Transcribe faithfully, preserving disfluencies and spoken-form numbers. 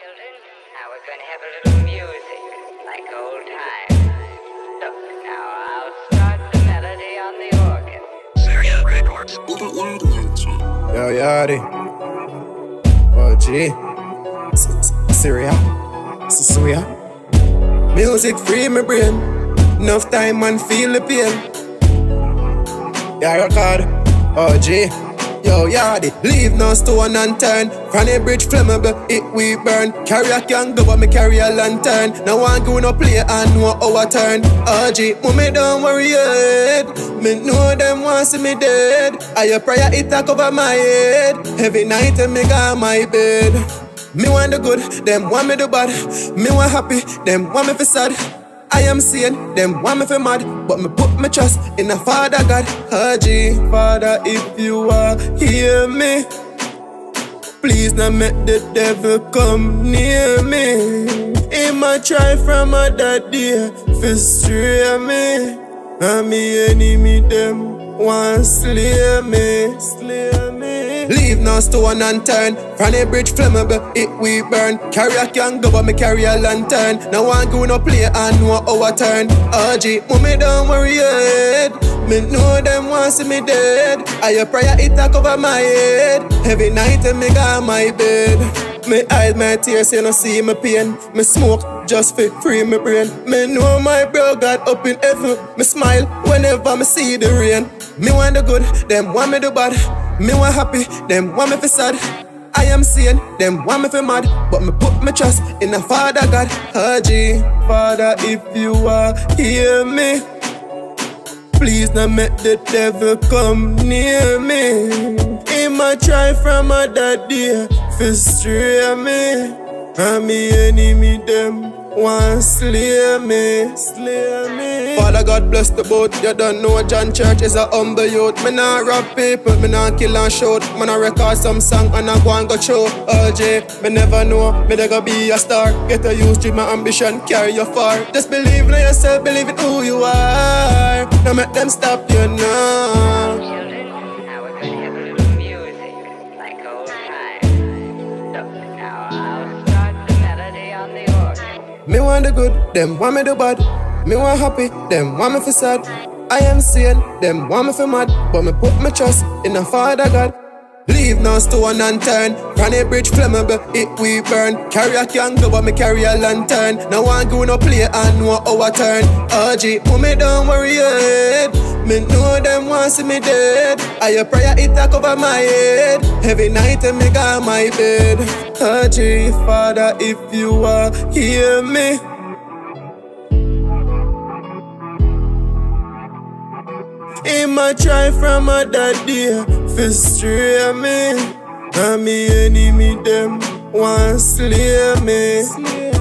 children, now we're going to have a little music, like old times. Look, now I'll start the melody on the organ. Syria Records. Yo, Yachty. O G. Syria. Syria. Music free my brain. Enough time and feel the pain. Yeah, record. O G. Yo, Yachty, leave no stone unturned. From the bridge flammable, it we burn. Carry a can go, but me carry a lantern. Now I'm going to play and know our turn. O G, mommy don't worry yet. Me know them want see me dead. I your prayer it a cover my head. Every night and me got my bed. Me want the good, them want me the bad. Me want happy, them want me for sad. I am sane, them want me for mad, but me put my trust in a Father God. O G, Father, if you are hear me, please not make the devil come near me. He might try from a daddy to stray me, and me enemy them want slay me, slay me. Leave no stone unturned. From the bridge flammable, it we burn. Carry a can go, but me carry a lantern. Now I'm going to play and know our turn. O G, mommy don't worry yet. Me know them want see me dead. I your prayer it a cover my head. Every night and me got my bed. Me hide my tears, you no see me pain. Me smoke just for free my brain. Me know my bro God up in heaven. Me smile whenever me see the rain. Me want the good, them want me the bad. Me want happy, them want me for sad. I am sane, them want me for mad, but me put my trust in a Father God. O G, Father, if you are hear me, please not make the devil come near me. He might try from a daddy to stray me, and me enemy them want slay me, slay me. Father God bless the boat. You don't know John Church is a humble youth. Me not rob people, me not kill and shoot. Me not record some song and I go and go show. O G, me never know, me they gonna be a star. Get a use to my ambition, carry you far. Just believe in yourself, believe in who you are. Don't make them stop you now. Children, now we're going to have a little music, like old times. Look, now I'll start the melody on the organ. Me want the good, them want me the bad. Me want happy, them want me for sad. I am sane, them want me for mad, but me put my trust in a Father God. Leave no stone unturned. From the bridge flammable, it we burn. Carry a can go, but me carry a lantern. Now I'm going to play and know our turn. O G, mommy don't worry yet. Me know them want see me dead. I your prayer it a cover my head. Every night and me got my bed. O G, Father, if you are hear me, he might try from a daddy to stray me, and me enemy them want slay me.